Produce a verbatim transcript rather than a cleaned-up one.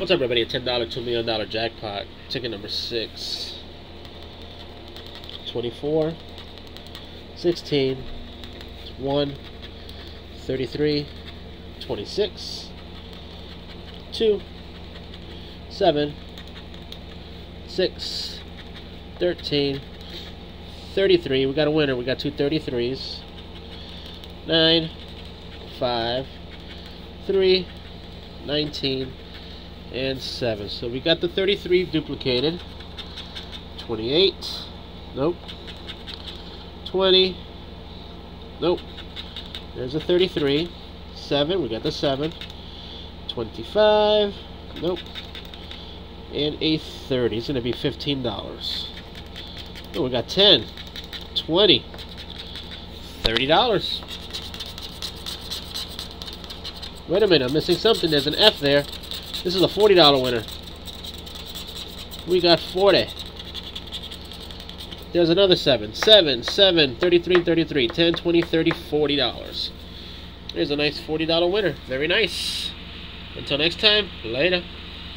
What's up, everybody? A ten dollar, two million dollar jackpot. Ticket number six. twenty-four. sixteen. one. thirty-three. twenty-six. two. seven. six. thirteen. thirty-three. We got a winner. We got two thirty-threes. nine. five. three. nineteen. And seven. So we got the thirty-three duplicated. twenty-eight. Nope. twenty. Nope. There's a thirty-three. seven. We got the seven. twenty-five. Nope. And a thirty. It's going to be fifteen dollars. Oh, we got ten. twenty. thirty dollars. Wait a minute. I'm missing something. There's an F there. This is a forty dollar winner. We got forty. There's another seven. seven, seven, thirty-three, thirty-three, ten, twenty, thirty, forty dollars. There's a nice forty dollar winner. Very nice. Until next time, later.